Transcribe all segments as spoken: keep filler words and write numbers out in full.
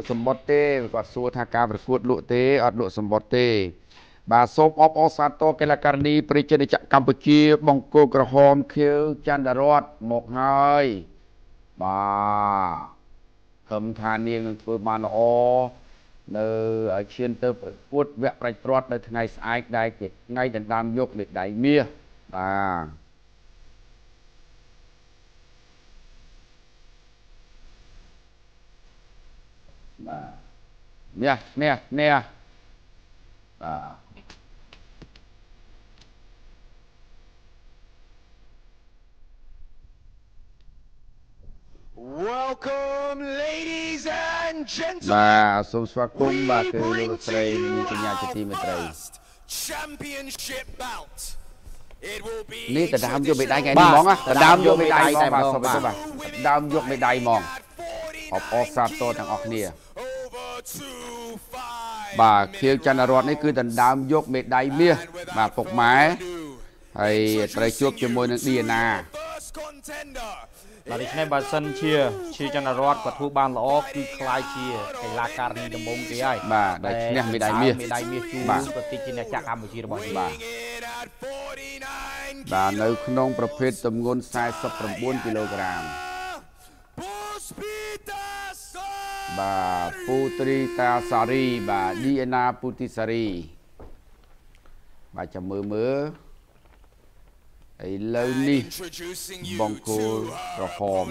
សម្បត្តិទេគាត់សួរថាការប្រកួតលក់ទេអត់លក់សម្បត្តិទេបាទសូមអបអរសាទរកីឡាករនីប្រជាជាតិកម្ពុជាបង្គោលក្រហមខៀវច័ន្ទរតមកហើយបាទខំថានាងនឹងធ្វើបានល្អនៅឲ្យឈានទៅប្រកួតវគ្គប្រាច់ព្រាត់នៅថ្ងៃស្អែកដែលជាថ្ងៃដណ្ដើមយកមេដាយមាសបាទបាទនេះនេះនេះបាទ Welcome ladies and gentlemen បាទសូមស្វាគមន៍បាទគឺលោកស្រីមានកញ្ញាជាទីមេត្រី Championship bout It will be នេះដណ្ដើមយកមេដាយថ្ងៃនេះហ្មងដណ្ដើមយកមេដាយតែម្ដងបាទសូមបាទដណ្ដើមយកមេដាយហ្មងអបអរសាទរទាំងអស់គ្នាបាទខៀវច័ន្ទរតនេះគឺដណ្ដើមយកមេដាយមាសបាទពុកម៉ែហើយត្រូវជួបជាមួយនឹងឌីណាបាទដូច្នេះបើសិនជាជាច័ន្ទរតគាត់ធ្វើបានល្អគឺខ្លាយជាកីឡាករនីដំបូងគេហើយបាទដែលឈ្នះមេដាយមាសមេដាយមាសជូនប្រទេសជាអ្នកចាក់កម្ពុជារបស់យើងបាទបាទនៅក្នុងប្រភេទទម្ងន់សែសិប៩គីឡូក្រាមបាទពូត្រីតាសារីបាទឌីណាពូទីសារីបាទចាំមើលមើលឥឡូវនេះបង្គោលក្រហម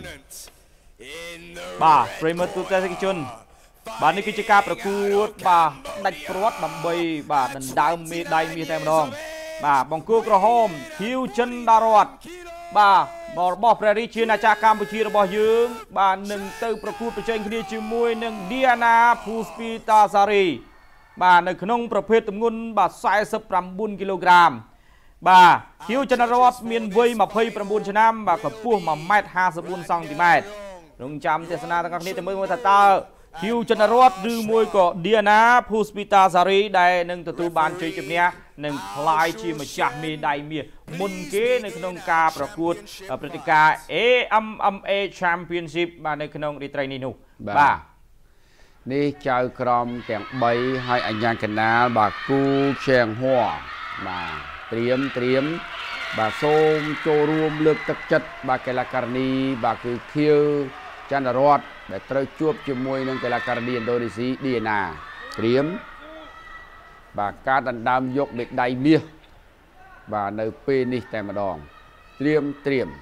បាទប្រិមត្តទូទាំងជនបាទនេះគឺជាការប្រកួតបាទដាច់ព្រាត់ដើម្បីបាទដណ្ដើមមេដាយមាសតែម្ដងបាទបង្គោលក្រហមខៀវច័ន្ទរតបាទរបស់ព្រះរាជាណាចក្រកម្ពុជារបស់យើងបាទនឹងទៅប្រកួតប្រជែងគ្នាជាមួយនឹងឌីណាភូស្ពីតាសារីបាទនៅក្នុងប្រភេទទម្ងន់បាទសែសិប៩គីឡូក្រាមបាទខៀវច័ន្ទរតមានវ័យម្ភៃ៩ឆ្នាំបាទកម្ពស់មួយម៉ែត្រហាសិបបួនសង់ទីម៉ែត្ររងចាំទេសនាទាំងអស់គ្នាទៅមើលថាតើខៀវច័ន្ទរតឬមួយក៏ឌីណាភូស្ពីតាសារីដែលនឹងទទួលបានជ័យជំនះនឹងក្លាយជាម្ចាស់មេដាយមាសមុនគេនៅក្នុងការប្រកួតព្រឹត្តិការណ៍ A M M A Championship បាទនៅក្នុងរាត្រីនេះនោះបាទនេះចៅក្រមទាំងបីហើយអញ្ញាកណាលបាទគូឈៀងហួរបាទត្រៀមត្រៀមបាទសូមចូលរួមលើកទឹកចិត្តបាទកីឡាករនីបាទគឺខៀវច័ន្ទរតដែលត្រូវជួបជាមួយនឹងកីឡាករនីឥណ្ឌូនេស៊ីឌីណាត្រៀមបាទការដណ្ដើមយកមេដាយមាសបាទនៅពេលនេះតែម្ដងត្រៀមត្រៀម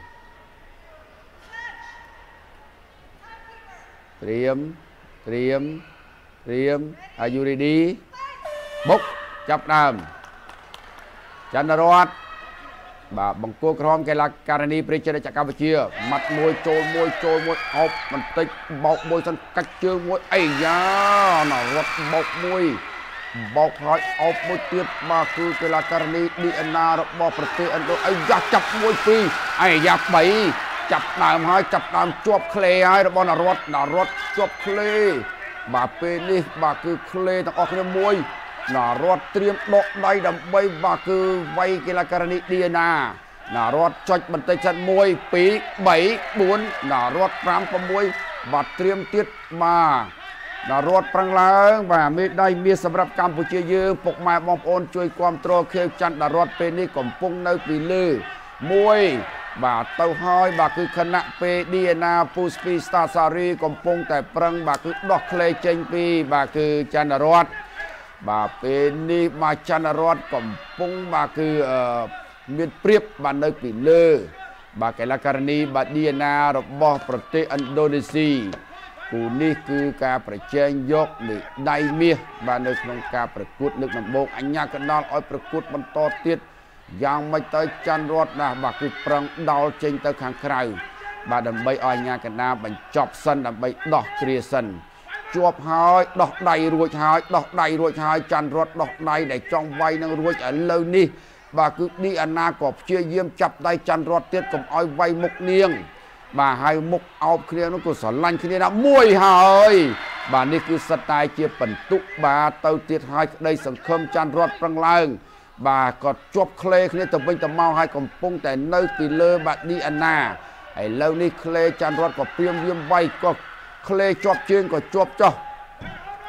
ត្រៀមត្រៀមត្រៀម Are you ready បុកចាប់ដើមច័ន្ទរតបាទបង្គោលក្រហមកីឡាករនីប្រជាជាតិកម្ពុជាម៉ាត់មួយចូលមួយចូលមួយអោបបន្តិចបោកមួយសិនកាច់ជើងមួយអីយ៉ាណរត់បោកមួយបោកហើយអោបមួយទៀតបាទគឺកីឡាករនីឌីណារបស់ប្រទេសឥណ្ឌូអីយ៉ាចាប់មួយពីរអីយ៉ាបីចាប់ដើមហើយចាប់ដើមជាប់ក្លេហើយរបស់នរតនរតជាប់ក្លេបាទពេលនេះបាទគឺក្លេទាំងអស់គ្នាមួយណារត់ត្រៀមដកដៃដើម្បីបាទគឺវាយកីឡាករនីឌីណាណារត់ចុចបន្តិចសិនមួយពីរបីបួនណារត់ប្រាំប្រាំមួយបាទត្រៀមទៀតបាទណារត់ប្រឹងឡើងបាទមេដាយមាសសម្រាប់កម្ពុជាយើងពុកម៉ែបងប្អូនជួយគាំទ្រខៀវច័ន្ទរតពេលនេះកំពុងនៅពីលើមួយបាទទៅហើយបាទគឺគណៈពេឌីណាពូស្ពីស្តាសារីកំពុងតែប្រឹងបាទគឺដោះក្លេចេញពីបាទគឺច័ន្ទរតបាទពេលនេះបាទច័ន្ទរតកំពុងបាទគឺមានព្រៀបបាទនៅពីលើបាទកីឡាករនីបាទឌីណារបស់ប្រទេសឥណ្ឌូនេស៊ីគូនេះគឺការប្រជែងយកមេដាយមាសបាទនៅក្នុងការប្រកួតលើកដំបូងអញ្ញាកណ្ដាលឲ្យប្រកួតបន្តទៀតយ៉ាងម៉េចទៅច័ន្ទរតណាបាទគឺប្រឹងដោលចេញទៅខាងក្រៅបាទដើម្បីឲ្យអញ្ញាកណ្ដាលបញ្ចប់សិនដើម្បីដោះគ្រាសិនជាប់ហើយដោះដៃរួចហើយដោះដៃរួចហើយច័ន្ទរតដោះដៃដែលចង់វាយនឹងរួចឥឡូវនេះបាទគឺឌីអាណាក៏ព្យាយាមចាប់ដៃច័ន្ទរតទៀតកុំឲ្យវាយមុខនាងបាទហើយមុខអោបគ្នានោះក៏ស្រឡាញ់គ្នាណាមួយហើយបាទនេះគឺសិតតែជាបន្ទុកបាទទៅទៀតហើយក្តីសង្ឃឹមច័ន្ទរតប្រឹងឡើងបាទក៏ជាប់ក្លេគ្នាទៅវិញទៅមកហើយកំពុងតែនៅពីលើបាទឌីអាណាឥឡូវនេះក្លេច័ន្ទរតក៏ព្រាមយាមវាយក៏ក្លេជាប់ជើងក៏ជាប់ចុះ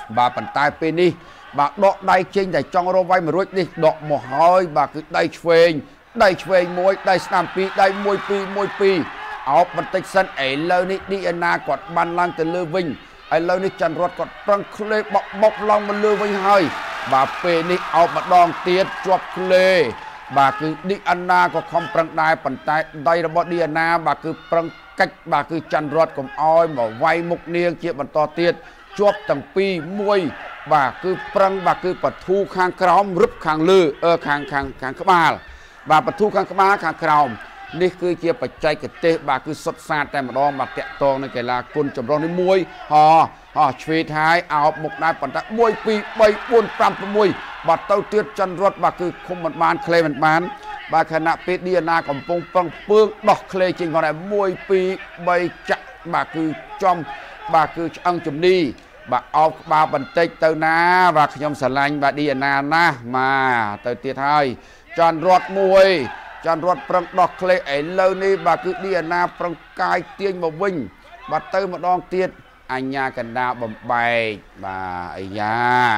បាទប៉ុន្តែពេលនេះបាទដកដៃចេញតែចង់រកវាយមួយរួចនេះដកមកហើយបាទគឺដៃឆ្វេងដៃឆ្វេងមួយដៃស្នាមពីរដៃមួយពីរមួយពីរអោបបន្តិចសិនឥឡូវនេះឌីអេណាគាត់បានឡើងទៅលើវិញឥឡូវនេះច័ន្ទរតគាត់ប្រឹងក្លេបបបុកឡើងមកលើវិញហើយបាទពេលនេះអោបម្ដងទៀតជាប់ក្លេបាទគឺឌីអេណាក៏ខំប្រឹងដែរប៉ុន្តែដៃរបស់ឌីអេណាបាទគឺប្រឹងកាច់បាទគឺច័ន្ទរតកុំអោយមកវាយមុខនាងជាបន្តទៀតជាប់ទាំងពីរមួយបាទគឺប្រឹងបាទគឺបធូខាងក្រោមរឹបខាងលើអឺខាងខាងខាងក្បាលបាទបធូខាងក្បាលខាងក្រោមនេះគឺជាបច្ចេកទេសបាទគឺសុទ្ធសាធតែម្ដងបាទតាក់ទងនៅកីឡាគុណចម្រុះនេះមួយហោហោឆ្វេងហើយអោបមុខដែរប៉ុន្តែមួយពីរបីបួនប្រាំប្រាំមួយបាទទៅទៀតច័ន្ទរតបាទគឺឃុំមិនបានក្លេមិនបានបាទខណៈពេលឌីអេណាកំពុងប្រឹងពើងដោះក្លេចេញផងដែរមួយពីរបីចាក់បាទគឺចំបាទគឺឆ្អឹងជំនីបាទអោបក្បាលបន្តិចទៅណាបាទខ្ញុំស្រឡាញ់បាទឌីអេណាណាស់មកទៅទៀតហើយច័ន្ទរតមួយច័ន្ទរតប្រឹងដោះក្លេឥឡូវនេះបាទគឺឌីអេណាប្រឹងកាយទាញមកវិញបាទទៅម្ដងទៀតអញ្ញាកណ្ដាបំបែកបាទអញ្ញា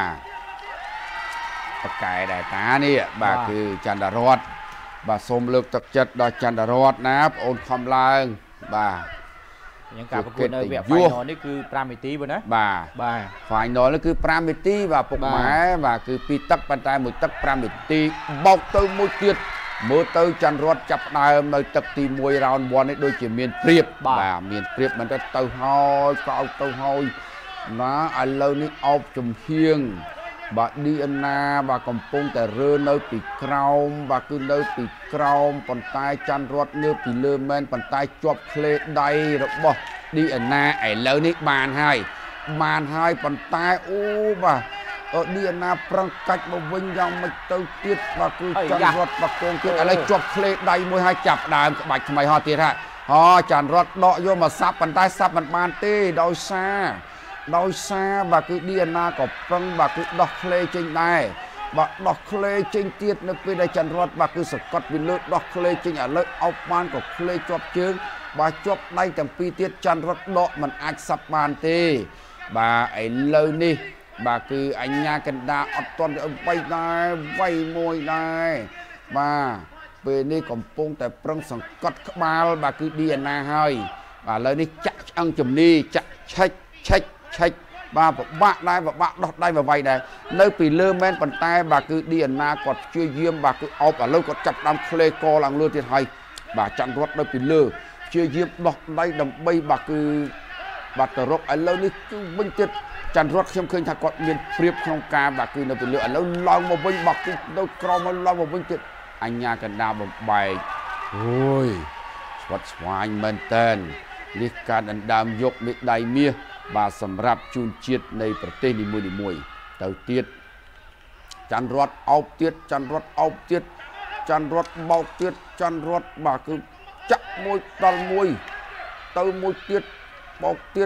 បកែដែរតានេះបាទគឺច័ន្ទរតបាទសូមលើកទឹកចិត្តដល់ច័ន្ទរតណាបងអូនខំឡើងបាទយ៉ាងការប្រកួតនៅវគ្គ final នេះគឺ5នាទីបងណាបាទបាទ final នេះគឺ5នាទីបាទពុកម៉ែបាទគឺពីរទឹកប៉ុន្តែមួយទឹក5នាទីបោកទៅមួយទៀតមើលទៅច័ន្ទរតចាប់ដើមនៅទឹកទីមួយ round 1 នេះដូចជាមានព្រៀបបាទមានព្រៀបមិនទៅទៅហើយក៏ឲ្យទៅហើយណាឥឡូវនេះអោបចំហៀងបាទឌីអេណាបាទកំពុងតែរើនៅពីក្រោមបាទគឺនៅពីក្រោមប៉ុន្តែច័ន្ទរតនៅពីលើមែនប៉ុន្តែជាប់ក្លេដៃរបស់ឌីអេណាឥឡូវនេះបានហើយបានហើយប៉ុន្តែអូបាទឌីអេណាប្រឹងកាច់មកវិញយ៉ាងមិនទៅទៀតបាទគឺច័ន្ទរតបកងទៀតឥឡូវជាប់ក្លេដៃមួយហើយចាប់ដើមក្បាច់ថ្មីហោះទៀតហើយអូច័ន្ទរតដកយកមកសាប់ប៉ុន្តែសាប់មិនបានទេដោយសារដោយសារបាទគឺឌីអេណាក៏ប្រឹងបាទគឺដោះក្លេចេញដែរបាទដោះក្លេចេញទៀតនៅពេលដែលច័ន្ទរតបាទគឺសកត់ពីលើដោះក្លេចេញឥឡូវអោបបានក៏ក្លេជាប់ជើងបាទជាប់ដៃទាំងពីរទៀតច័ន្ទរតដកមិនអាចសាប់បានទេបាទឥឡូវនេះបាទគឺអញ្ញាកណ្ដាអត់ទាន់ទៅបីដែរវៃមួយដែរបាទពេលនេះកំពុងតែប្រឹងសង្កត់ក្បាលបាទគឺឌីអេណាហើយបាទឥឡូវនេះចាក់ឆ្អឹងជំនីចាក់ឆិចឆិចឆិចបាទពិបាកដែរពិបាកដោះដៃមកវាយដែរនៅពីលើមែនប៉ុន្តែបាទគឺឌីអេណាគាត់ព្យាយាមបាទគឺអោបឥឡូវគាត់ចាប់ដើមក្លេកឡើងលើទៀតហើយបាទច័ន្ទរតនៅពីលើព្យាយាមដោះដៃដើម្បីបាទគឺបាទទៅរកឥឡូវនេះគឺវិញទៀតច័ន្ទរតខ្ញុំឃើញថាគាត់មានព្រៀបក្នុងការបាទគឺនៅពីលើឥឡូវឡើងមកវិញបាទគឺនៅក្រោមមកឡើងមកវិញទៀតអញ្ញាកណ្ដាបំបែកអូយស្វាត់ស្វាញមែនតើនេះការដណ្ដើមយកមេដាយមាសបាទសម្រាប់ជូនជាតិនៃប្រទេសនីមួយៗទៅទៀតច័ន្ទរតអោបទៀតច័ន្ទរតអោបទៀតច័ន្ទរតបោកទៀតច័ន្ទរតបាទគឺចាក់មួយដល់មួយទៅមួយទៀតបោកទៀត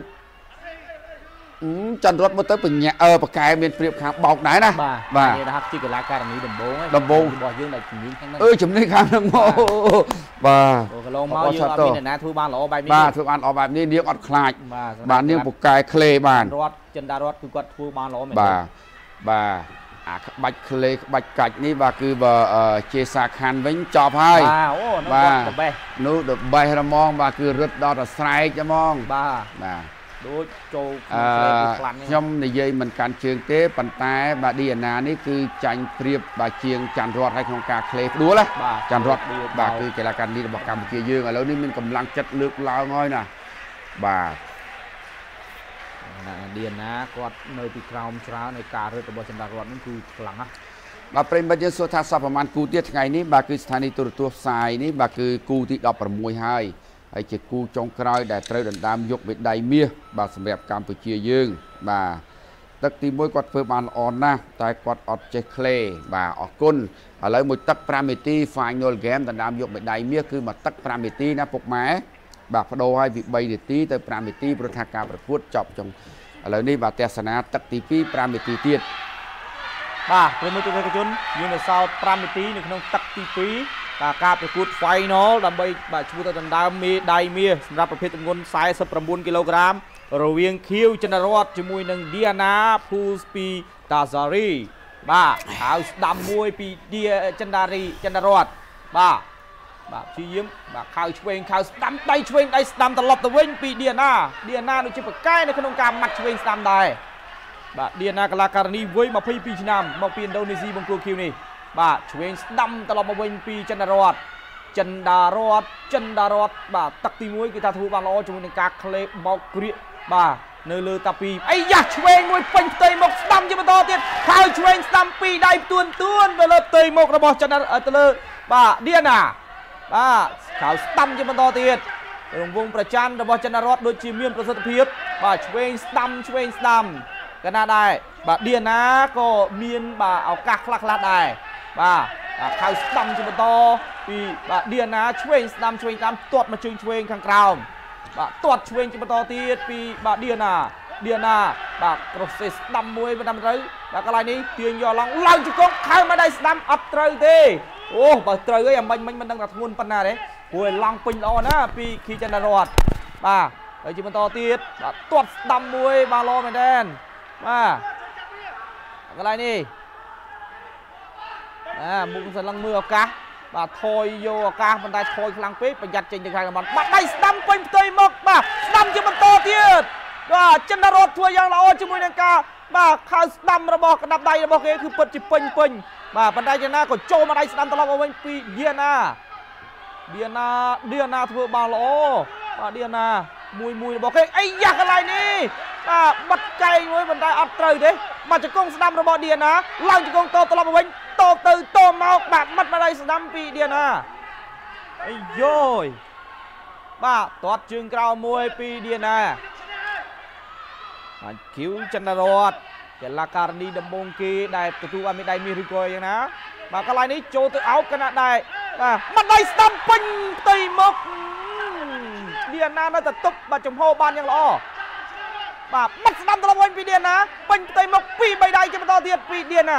ច័ន្ទរតមើលទៅបញ្ញាអឺបកែមានព្រៀបខាងបោកដែរណាបាទនេះថាជាកីឡាករនីដំបូងដំបូងរបស់យើងដែលជំនាញខាងហ្នឹងអឺជំនាញខាងហ្នឹងមកបាទកន្លងមកយើងអត់មានអ្នកណាធ្វើបានល្អបែបនេះបាទធ្វើបានល្អបែបនេះនាងអត់ខ្លាចបាទនាងបកែក្លេបានរតចិនដារតគឺគាត់ធ្វើបានល្អមែនបាទបាទអាក្បាច់ក្លេក្បាច់កាច់នេះបាទគឺបើជាសាខានវិញចប់ហើយបាទអូនោះគាត់ដបេះនោះដបេះរមងបាទគឺរឹតដល់តែស្រែកហ្មងបាទបាទដូចចូលខ្ញុំនិយាយមិនកាន់ជើងទេប៉ុន្តែបាទឌីអេណានេះគឺចាញ់ព្រៀបបាទជាងច័ន្ទរតហើយក្នុងការក្លេផ្ដួលណាច័ន្ទរតបាទគឺកីឡាករនេះរបស់កម្ពុជាយើងឥឡូវនេះមានកម្លាំងចិត្តលើកឡើងហើយណាបាទឌីអេណាគាត់នៅពីក្រោមច្រើននៃការរឹតរបស់ច័ន្ទរតនេះគឺខ្លាំងណាស់បាទប្រិមិត្តយើងសួរថាសពប្រមាណគូទៀតថ្ងៃនេះបាទគឺស្ថានីយទូរទស្សន៍ផ្សាយនេះបាទគឺគូទីដប់ប្រាំមួយហើយហើយជាគូចុងក្រោយដែលត្រូវដណ្ដើមយកមេដាយមាសបាទសម្រាប់កម្ពុជាយើងបាទទឹកទីមួយគាត់ធ្វើបានល្អណាស់តែគាត់អត់ចេះក្លេបាទអរគុណឥឡូវមួយទឹក5នាទី final game ដណ្ដើមយកមេដាយមាសគឺមួយទឹក5នាទីណាពុកម៉ែបាទបដូរឲ្យពី3នាទីទៅ5នាទីព្រោះថាការប្រកួតចប់ចុងឥឡូវនេះបាទទស្សនាទឹកទីពីរ 5នាទីទៀតបាទព្រមទស្សនិកជនយើងនៅសល់5នាទីនៅក្នុងទឹកទីពីរបាទការប្រកួត final ដើម្បីបាទឈ្មោះទៅដណ្ដើមមេដាយមាសសម្រាប់ប្រភេទទម្ងន់49គីឡូក្រាមរវាងខៀវចិនរតជាមួយនឹងឌីយ៉ាណាភូស្ពីតាសារីបាទហើយស្ដាំមួយពីឌីចិនដារីចិនរតបាទបាទព្យាយាមបាទខៅឆ្វេងខៅស្ដាំដៃឆ្វេងដៃស្ដាំត្រឡប់ទៅវិញពីឌីយ៉ាណាឌីយ៉ាណាដូចជាប្រកែនៅក្នុងការម៉ាត់ឆ្វេងស្ដាំដែរបាទឌីយ៉ាណាកាឡាការនីវ័យยี่สิบสองឆ្នាំមកពីឥណ្ឌូនេស៊ីបង្គោលខៀវនេះបាទឆ្វេងស្ដាំត្រឡប់មកវិញពីចិនរតចិនដារតចិនដារតបាទទឹកទីមួយគឺថាធ្វើបានល្អជាមួយនឹងការក្លេបបោកក្រៀកបាទនៅលើតាពីអីយ៉ាឆ្វេងមួយពេញផ្ទៃមុខស្ដាំជាបន្តទៀតហើយឆ្វេងស្ដាំពីដៃផ្ទួនទួនទៅលើផ្ទៃមុខរបស់ចិនទៅលើបាទឌីយ៉ាណាបាទខៅស្ដាំជាបន្តទៀតរង្វង់ប្រច័ណ្ឌរបស់ចិនរតដូចជាមានប្រសិទ្ធភាពបាទឆ្វេងស្ដាំឆ្វេងស្ដាំកណាដែរបាទឌីយ៉ាណាក៏មានបាទឱកាសខ្លះខ្លះដែរបាទខៅស្ដាំជាបន្តពីបាទឌីយ៉ាណាឆ្វេងស្ដាំឆ្វេងស្ដាំទាត់មកជើងឆ្វេងខាងក្រោមបាទទាត់ឆ្វេងជាបន្តទៀតពីបាទឌីយ៉ាណាឌីយ៉ាណាបាទប្រូសេសស្ដាំមួយមិនតាមត្រូវបាទកន្លែងនេះទាញយកឡើងឡើងជង្គង់ខៅមកដៃស្ដាំអត់ត្រូវទេអូបើត្រូវអីអាមិញមិញមិនដឹងថាធ្ងន់ប៉ុណ្ណាទេព្រោះឲ្យឡង់ពេញល្អណាពីខីចិនរតបាទហើយជាបន្តទៀតបាទទាត់ស្ដាំមួយបាទល្អមែនទេបាទកន្លែងនេះអាមុខសន្លឹងមើលឱកាសបាទថយយកឱកាសប៉ុន្តែថយខ្លាំងពេកប្រយ័ត្នចេញទៅក្រៅតំបន់បាត់ដៃស្ដាំពេញផ្ទៃមុខបាទស្ដាំជាបន្តទៀតបាទចិនរតធ្វើយ៉ាងល្អជាមួយនឹងការបាទខៅស្ដាំរបស់ក្តាប់ដៃរបស់គេគឺពិតជាពេញពេញបាទប៉ុន្តែចិនណាក៏ចូលមកដៃស្ដាំត្រឡប់មកវិញពីឌីយ៉ាណាឌីយ៉ាណាឌីយ៉ាណាធ្វើបានល្អបាទឌីយ៉ាណាមួយមួយរបស់គេអីយ៉ាកន្លែងនេះបាទបាត់ចែងមួយប៉ុន្តែអត់ត្រូវទេបាទជង្គង់ស្ដាំរបស់ឌីយ៉ាណាឡើងជង្គង់តត្រឡប់មកវិញតទៅតមកបាទមាត់មកដៃស្ដាំពីឌីយ៉ាណាអីយ៉យបាទទាត់ជើងក្រោមមួយពីឌីយ៉ាណាបាទគីវចិនរតកីឡាករនីដំបងគេដែលទទួលបានមេដាយមាសឬក៏យ៉ាងណាបាទកន្លែងនេះចូលទៅអោបកណាដែរបាទមាត់ដៃស្ដាំពេញផ្ទៃមុខឌីយ៉ាណានៅតែទប់បាទចំហបានយ៉ាងល្អបាទមាត់ស្ដាំត្រឡប់វិញពីឌីយ៉ាណាពេញផ្ទៃមុខពីបីដៃជាបន្តទៀតពីឌីយ៉ាណា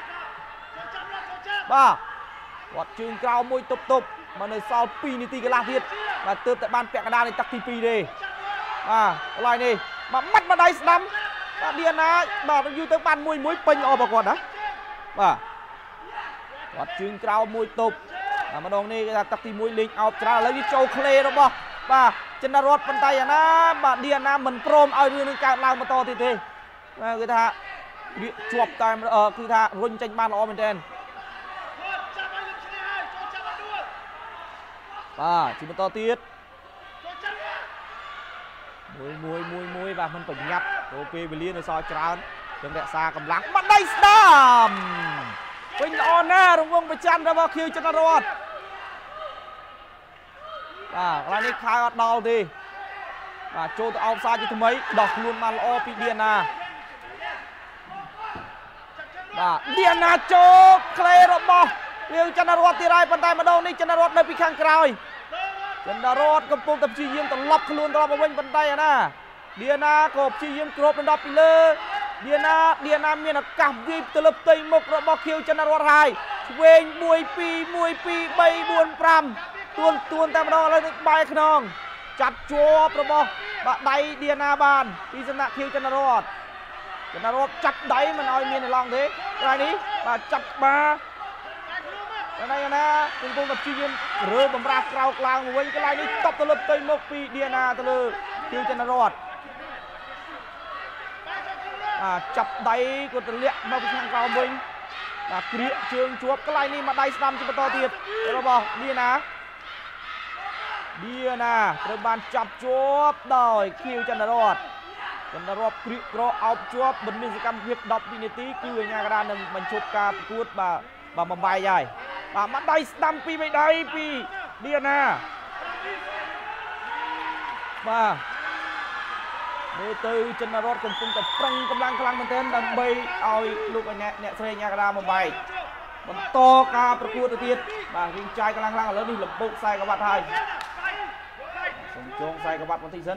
បាទគាត់ជើងក្រោមមួយទប់ទប់មកនៅសល់ពីរនាទីកន្លះទៀតបាទទើបតែបានពាក់កណ្ដាលនៃទឹកទីពីរទេបាទកន្លែងនេះបាទមាត់មកដៃស្ដាំបាទឌីយ៉ាណាបាទយូរទៅបានមួយមួយពេញល្អប្រកបណាបាទគាត់ជើងក្រោមមួយទប់តែម្ដងនេះគេថាទឹកទីមួយលេងអោបច្រើនឥឡូវនេះចូលក្លេរបស់បាទចិនរតប៉ុន្តែអាណាបាទឌីយ៉ាណាមិនព្រមឲ្យរឿងនឹងកើតឡើងបន្តទៀតទេបាទគឺថាវាជាប់តែគឺថារុញចេញបានល្អមែនទែនបាទជាបន្តទៀតមួយមួយមួយមួយបាទមិនប្រញាប់ទៅពេលវេលានៅសល់ច្រើននឹងរក្សាកម្លាំងបាត់ដៃស្ដាំពេញល្អណាស់រង្វង់ប្រច័ណ្ឌរបស់ខៀវចិនរតបាទកន្លែងនេះខៅអត់ដល់ទេបាទចូលទៅអោបសាជាថ្មីដោះខ្លួនបានល្អពីឌីយ៉ាណាបាទឌីយ៉ាណាចូលក្លេរបស់ខៀវចិនរតទីរ៉ៃប៉ុន្តែម្ដងនេះចិនរតនៅពីខាងក្រោយចិនរតកំពុងតែព្យាយាមត្រឡប់ខ្លួនត្រឡប់មកវិញប៉ុន្តែអាណាឌីយ៉ាណាក៏ព្យាយាមគ្របដណ្ដប់ពីលើឌីយ៉ាណាឌីយ៉ាណាមានឱកាសវាយទៅលើផ្ទៃមុខរបស់ខៀវចិនរតហើយឆ្វេងមួយពីរមួយពីរបីបួនប្រាំទួនទួនតែម្ដងឥឡូវនេះបែរខ្នងចាប់ជាប់របស់បាទដៃឌីយ៉ាណាបានពីសំណាក់ខៀវចិនរតចិនរតចាប់ដៃមិនឲ្យមានឡងទេថ្ងៃនេះបាទចាប់ក្បាលតែណាណាកំពុងតែព្យាយាមរើបំរាស់ក្រោកឡើងវិញកន្លែងនេះតបទៅលើផ្ទៃមុខពីឌីយ៉ាណាទៅលើខៀវចិនរតបាទចាប់ដៃគាត់ទម្លាក់មកពីខាងក្រោមវិញបាទក្រៀកជើងជាប់កន្លែងនេះមកដៃស្ដាំជាបន្តទៀតរបស់ឌីយ៉ាណាឌីយ៉ាណាត្រូវបានចាប់ជាប់ដោយខៀវចិនរតចិនរតក្រៀកក្រអោបជាប់មិនមានសកម្មភាពដប់វិនាទីគឺអាញាកណ្ដាលនឹងបញ្ឈប់ការប្រកួតបាទបាទបំបាយហើយបាទមកដៃស្ដាំពីបីដៃពីឌីយ៉ាណាបាទមើលទៅចិនរតកំពុងតែប្រឹងកម្លាំងខ្លាំងមែនទែនដើម្បីឲ្យលោកអ្នកអ្នកស្រីអាញាកណ្ដាលបំបាយបន្តការប្រកួតទៅទៀតបាទរៀងចាយខ្លាំងខ្លាំងឥឡូវនេះលំបោកខ្សែក្បាត់ហើយសូមចងខ្សែក្បាត់បន្តិចសិន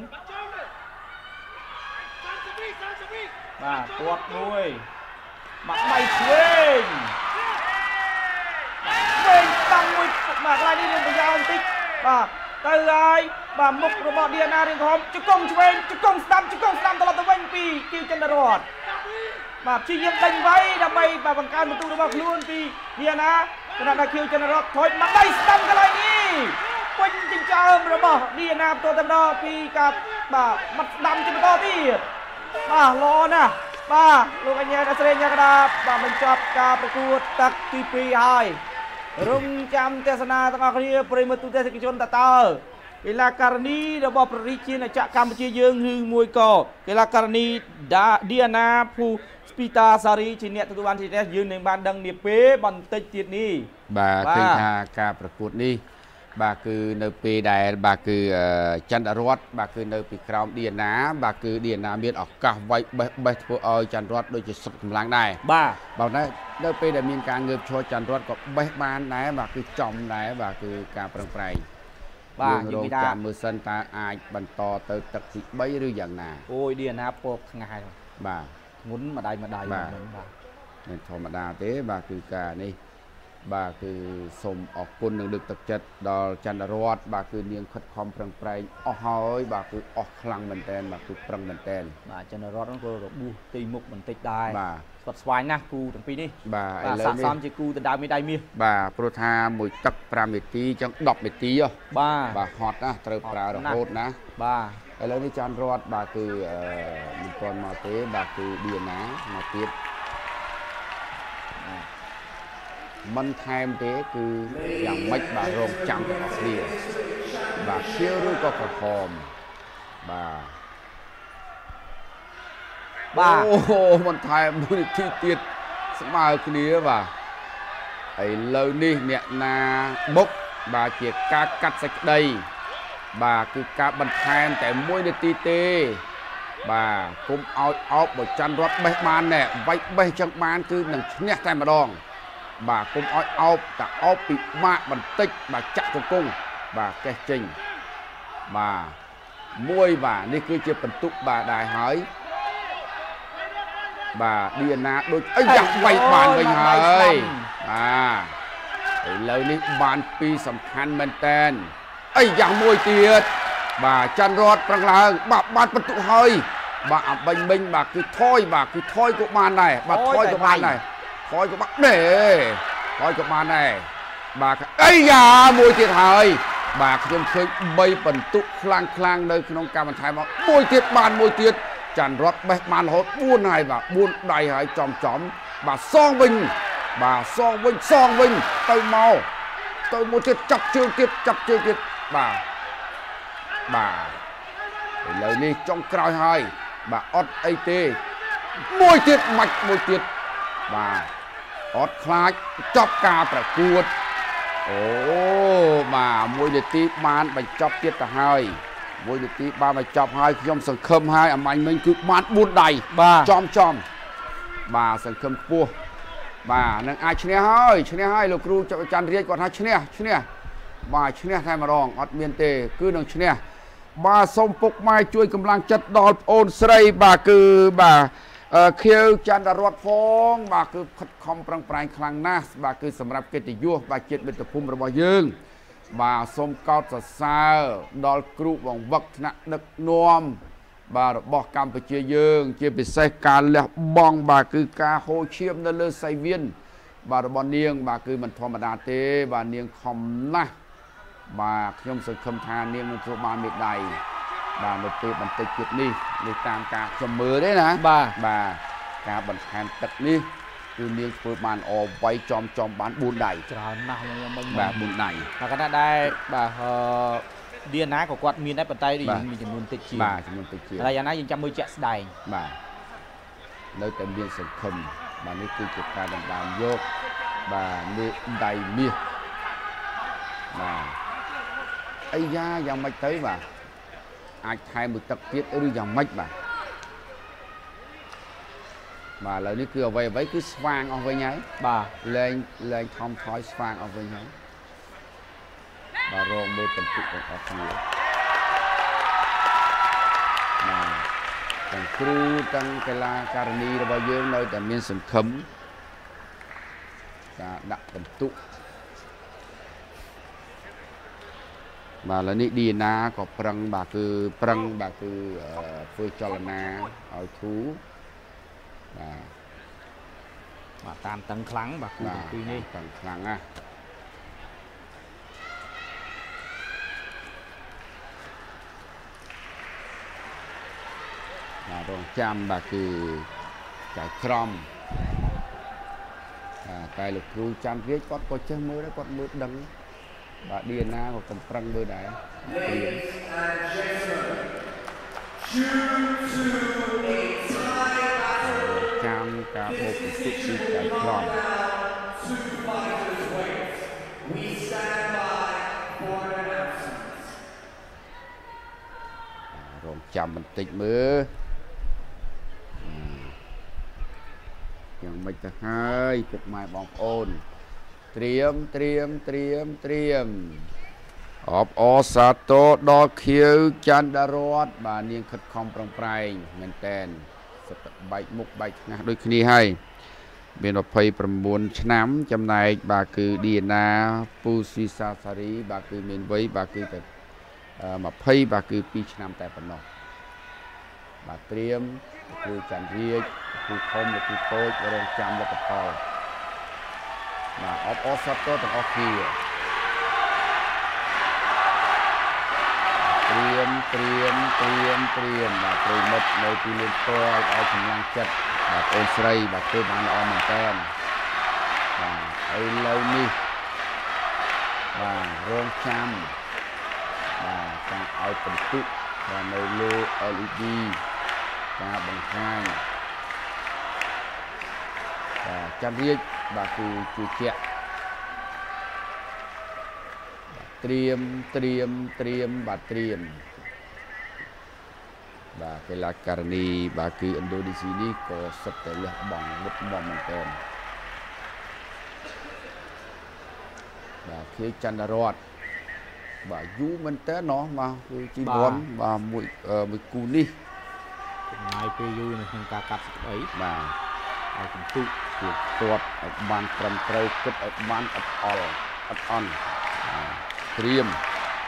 បាទទាត់មួយមកដៃឆ្វេងឆ្វេងតាំងមួយបាទកន្លែងនេះនឹងប្រយោជន៍បន្តិចបាទទៅហើយបាទមុខរបស់ឌីណារៀងក្រហមជង្គង់ឆ្វេងជង្គង់ស្ដាំជង្គង់ស្ដាំត្រឡប់ទៅវិញពីគីវចិនរតបាទព្យាយាមដេញໄວដើម្បីបាទបង្កើនបន្ទុករបស់ខ្លួនពីឌីណាគណៈដែលគីវចិនរតថយមកដៃស្ដាំកន្លែងនេះពេញចិញ្ចើមរបស់ឌីណាបន្តទៅម្ដងពីការបាទមាត់ស្ដាំជាបន្តទៀតបាទល្អណាស់បាទលោកអញ្ញាអ្នកស្រីញ៉ាកដាបាទបញ្ចប់ការប្រកួតទឹកទីពីរហើយរងចាំទស្សនាទាំងអស់គ្នាប្រិយមិត្តទូទាំងទេសជនតើតើកីឡាករនីរបស់ប្រទេសជាណាចក្រកម្ពុជាយើងឬមួយក៏កីឡាករនីឌីណាភូស្ពីតាសារីជាអ្នកទទួលបានជ័យជម្នះយើងនឹងបានដឹងនាពេលបន្តិចទៀតនេះបាទឃើញថាការប្រកួតនេះបាទគឺនៅពេលដែលបាទគឺចន្ទរតបាទគឺនៅពីក្រោមឌីណាបាទគឺឌីណាមានឱកាសវាយបេះបេះធ្វើឲ្យចន្ទរតដូចជាសុទ្ធកម្លាំងដែរបាទបាទតែនៅពេលដែលមានការងើបឈរចន្ទរតក៏បេះបានដែរបាទគឺចំដែរបាទគឺការប្រឹងប្រែងបាទយើងរងចាំមើលសិនតើអាចបន្តទៅទឹកទីបីឬយ៉ាងណាអូយឌីណាពោផ្ងាយបាទងុនម្ដាយម្ដាយបាទមិនធម្មតាទេបាទគឺការនេះបាទគឺសូមអរគុណនិងលើកទឹកចិត្តដល់ចន្ទរតបាទគឺនាងខិតខំប្រឹងប្រែងអស់ហើយបាទគឺអស់ខ្លាំងមែនតើបាទគឺប្រឹងមែនតើបាទចន្ទរតហ្នឹងក៏របួសទីមុខបន្តិចដែរបាទស្វិតស្វាញណាស់គូទាំងពីរនេះបាទឥឡូវនេះស័ក្តិសមជាគូដណ្ដើមមេដាយមាសបាទព្រោះថាមួយទឹកប្រាំនាទីអញ្ចឹងដប់នាទីហ៎បាទបាទហត់ណាត្រូវប្រើរហូតណាបាទឥឡូវនេះចន្ទរតបាទគឺមិនទាន់មកទេបាទគឺឌីណាមកទៀតមិនថែមទេគឺយ៉ាងម៉េចបាទរងចាំទាំងអស់គ្នាបាទខៀវឬក៏ក្រហមបាទបាទអូមិនថែមមួយនាទីទៀតស្មើគ្នាបាទឥឡូវនេះអ្នកណាបុកបាទជាការកាត់សេចក្តីបាទគឺការបន្ថែមតែមួយនាទីទេបាទគុំឲ្យអោបបើច័ន្ទរតបេះបានណែវាយបេះចឹងបានគឺនឹងឈ្នះតែម្ដងបាទគុំឲ្យអោបតែអោបពិបាកបន្តិចបាទចាក់ជង្គង់បាទកេះចេញបាទមួយបាទនេះគឺជាបន្ទុកបាទដែរហើយបាទឌីណាដូចអីយ៉ាងវាយបានវិញហើយបាទឥឡូវនេះបានពីរសំខាន់មែនតែនអីយ៉ាងមួយទៀតបាទច័ន្ទរតប្រឹងឡើងបាទបានបន្ទុកហើយបាទអាបិញមិញបាទគឺថយបាទគឺថយក៏បានដែរបាទថយក៏បានដែរថយក៏បានដែរថយក៏បានដែរបាទអីយ៉ាមួយទៀតហើយបាទខ្ញុំឃើញបីបន្ទុកខ្លាំងខ្លាំងនៅក្នុងការបន្ថែមមកមួយទៀតបានមួយទៀតច័ន្ទរតបេះបានរហូតបួនហើយបាទបួនដៃហើយចំចំបាទសងវិញបាទសងវិញសងវិញទៅមកទៅមួយទៀតចាប់ជើងទៀតចាប់ជើងទៀតបាទបាទឥឡូវនេះចុងក្រោយហើយបាទអត់អីទេមួយទៀតមាច់មួយទៀតបាទអត់ខ្លាចចប់ការប្រកួតអូបាទមួយនាទីបានបញ្ចប់ទៀតទៅហើយមួយនាទីបានបញ្ចប់ហើយខ្ញុំសង្ឃឹមហើយអាម៉ាញ់មិញគឺបានបួនដៃចំចំបាទសង្ឃឹមខ្ពស់បាទនឹងអាចឈ្នះហើយឈ្នះហើយលោកគ្រូច័ន្ទរាជគាត់ថាឈ្នះឈ្នះបាទឈ្នះតែម្ដងអត់មានទេគឺនឹងឈ្នះបាទសូមពុកម៉ែជួយកម្លាំងចិត្តដល់ប្អូនស្រីបាទគឺបាទខៀវចន្ទរតផងបាទគឺខិតខំប្រឹងប្រែងខ្លាំងណាស់បាទគឺសម្រាប់កិត្តិយសបាទជាតិមិត្តភូមិរបស់យើងបាទសូមកោតសរសើរដល់គ្រូបង្វឹកថ្នាក់ដឹកនាំបាទរបស់កម្ពុជាយើងជាពិសេសការលះបង់បាទគឺការហូរឈាមនៅលើសៃវៀនបាទរបស់នាងបាទគឺមិនធម្មតាទេបាទនាងខំណាស់បាទខ្ញុំសង្ឃឹមថានាងនឹងទទួលបានមេដាយបាទនៅពេលបន្តិចទៀតនេះនេះតាមការខ្ញុំមើលទេណាបាទបាទការបន្ថែមទឹកនេះគឺនាងធ្វើបានអវាយចំចំបានបួនដៃច្រើនណាស់ខ្ញុំមិញបាទបួនដៃតែគាត់ថាដែរបាទឌីណាក៏គាត់មានដែរប៉ុន្តែមានចំនួនតិចជាងបាទចំនួនតិចជាងហើយយ៉ាងណាយើងចាំមើលជាក់ស្ដែងបាទនៅតែមានសង្ឃឹមបាទនេះគឺជាការដណ្ដើមយកបាទមេដាយមាសបាទអីយ៉ាយ៉ាងម៉េចទៅបាទអាចថែមមួយទឹកទៀតឬយ៉ាងម៉េចបាទបាទឥឡូវនេះគឺអ្វីអ្វីគឺស្វាងអស់វិញហើយបាទលែងលែងថមថយស្វាងអស់វិញហើយបាទរងមើលបន្ទុកទាំងអស់គ្នាបាទទាំងគ្រូទាំងកីឡាករនីរបស់យើងនៅតែមានសង្ឃឹមការដាក់បន្ទុក bà là ní đi na có prăng bà cứ prăng bà cứ phơi cho là na ở thú bà bà tam tầng kháng bà cứ tuy nhiên tầng kháng à bà rong chăm bà cứ chạy krom à cái lực cru chăm viết con có chân mới đó con mới đắng bà đi na có cầm prăng mới đấy chăm cả một cái sự đi chạy krom rong chăm mình tịch mưaยังไม่จะให้จุดหมายบองโอนเตรียมเตรียมเตรียมเตรียมออบอสาโตดอกเขียวจันดารอดบาเนียงขัดคอมปรองไพรเงินแตนสตใบมุกใบนะโดยคืนนี้ให้เบนอภัยประมวลชน้ำจำนายบาคือดีนาปูซีซาสารีบาคือเมนไว้บาคือแต่มาภัยบาคือปีชน้ำแต่ปนอกบาเตรียมคือจันเรียกคือคมคือโต๊ะรองจำแล้วก็พอมาออฟออสซัตโต้ต้องออกคีเตรียมเตรียมเตรียมเตรียมมาเตรียมหมดเลยที่เลี้ยงตัวเอากำลังจัดแบบโอนไซร์แบบตัวมันออมเหมือนกันมาไอ้เรานี่มาโรงจำมาการเอาเป็นตุ๊กมาในโล แอล อี ดี การบังคับจันเรียกบาคือจุเจเตรียมเตรียมเตรียมบาเตรียมบาเวลาการณีบาคืออินโดนีเซียนี่ก็สัตว์แต่ละบังมุดมอมมันเต็มบาคือจันดารอดบายูมันเต้เนาะมาคือจีบอลบามุยเอ่อมุยกูนี่นายไปยูในทางการกัดไอ้บาเอาถึงตุตัวตัวบานตรมเตยกึศบานอัดอลอัดอ่อนเตรียม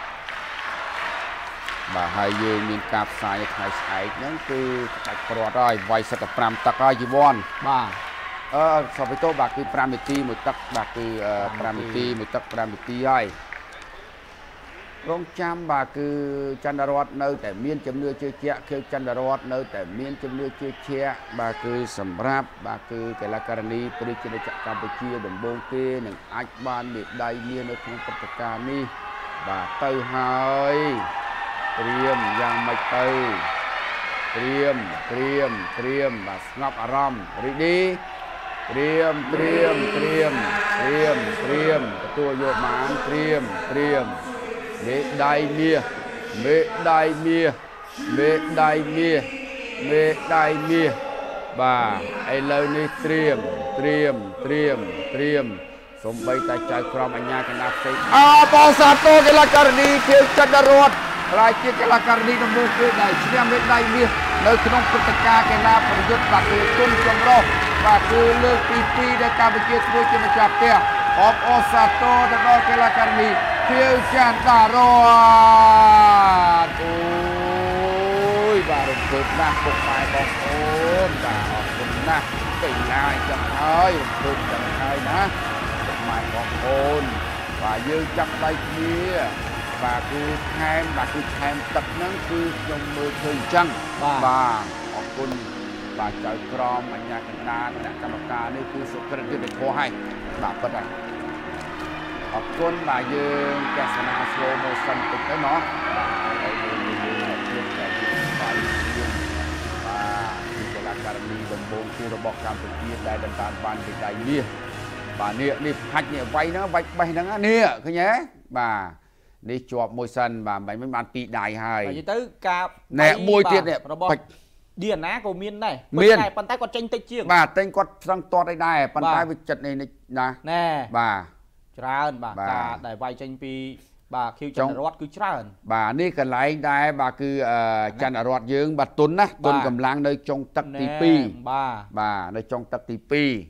บ่าให้ยืนมีการสายไทยสายนั่นคือตัดปลอดได้ไวสัตว์ปรามตักได้จีวอนบ่าเออสอบไปโต้บ่าคือปรามิตีมือตักบ่าคือปรามิตีมือตักปรามิตีให้รองจำบ่าคือจันดารอดเนื้อแต่เมียนจำเนื้อเชี่ยเชี่ยคือจันดารอดเนื้อแต่เมียนจำเนื้อเชี่ยเชี่ยบ่าคือสำรับบ่าคือแต่ละกรณีปริจิตจักรกัมพูชีดมโบเกหนึ่งอัจบานเด็กใดเมียนในทางปฏิการนี้บ่าเตยหายเตรียมยังไม่เตยเตรียมเตรียมเตรียมบ่าสงบอารมณ์รีดีเตรียมเตรียมเตรียมเตรียมเตรียมตัวโยมานเตรียมเตรียมเมดายเมียเมดายเมียเมดายเมียเมดายเมียบ่าไอ้เลยนี่เตรียมเตรียมเตรียมเตรียมสมบัติใจใจครองอัญญากันนับสิอาปอสาโตเกลาการณีเกี่ยวจันดารอดรายเกี่ยวเกลาการณีน้ำมูกเกลาเชียงเมดายเมียในขนมปฏิกาเกลาประยุทธ์บัตรตุนจมรบบัตรเลือกปีปีในการไปเกี่ยวด้วยจะมาจับเตี้ยออฟออสาโตตะโกเกลาการณีเที่ยวจันดารอดโอ้ยบารุษฝึกนะปกไม้บอกโอ้ยบาออกคุณนะเป็นไงจังเอ้ยฝึกจังไงนะปกไม้บอกโอนบายืนจับใบเบี้ยบาคือแทนบาคือแทนตัดนั้นคือยงมือคืนจังบาออกคุณบาใจกรอมอัญญาคณาคณะกรรมการนี่คือสุขระยุทธ์โทรให้บาประดับขอบคุณบ่ายยืนแกสนาโซโมสันติดแล้วเนาะบ่ายยืนยืนยืนแต่ยืนบ่ายยืนบ่าที่เวลาการมีดมบงคือระบบการเป็นที่ได้ดันตานบานที่ได้เนี่ยบ่าเนี่ยนี่พัดเนี่ยไว้นะไว้ไปนั่งเนี่ยคือไงบ่านี่จวบมวยสันบ่าใบไม่มันปีได้ให้ไปตื้อกาบแหน่มวยเตี้ยเนี่ยระบบเดียนนะก็มีนได้มีนปันใต้ก็เจงเตะเชียงบ่าเต็งก็ตั้งตัวได้ได้ปันใต้วิจิตในนะแน่บ่าจราบ่ากาได้ไวจังปีบ่าคิวจันทร์รอดคือจราบ่านี่กันไหลได้บ่าคือจันทร์รอดยืงบ่าตุนนะตุนกำลังในจงตักตีปีบ่าบ่าในจงตักตีปี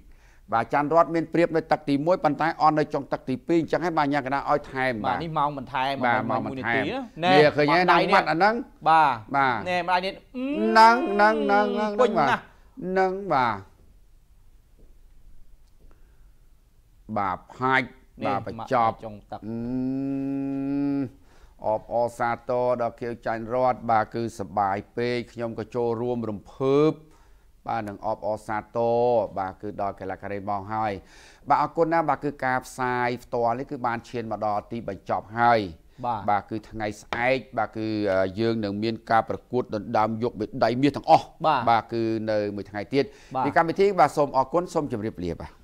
bà chăn rót miền priệp nơi tắc tí muối bàn tay on nơi trong tắc tí pi chẳng hay bà nhà cái nào oi thèm bà đi mong mình thèm bà mà mong mình mình thèm thèm nè nè khởi nhé năng mặt anh nâng bà bà nè mà đây nâng nâng nâng nâng nâng bà nâng bà bà phai bà phải chọp ọpอซาโตดอกเขียวจันรอดบาคือสบายเป้ขยมกระโจรวมรวมเพิบบ้านหนึ่งอปอซาโตบาคือดอกแกลคาริมองให้บาอากุนนะบาคือกาบทรายตัวนี่คือบานเชียนมาดอตีบรรจบให้บาคือทางไงไอบาคือยืงหนึ่งเมียนกาประกุดดำยกได้เมียทั้งอ๋อบาคือในมือทางไงเตี้ยมีการไปที่บาสมอกุนสมจำเรียบเรียบอ่ะ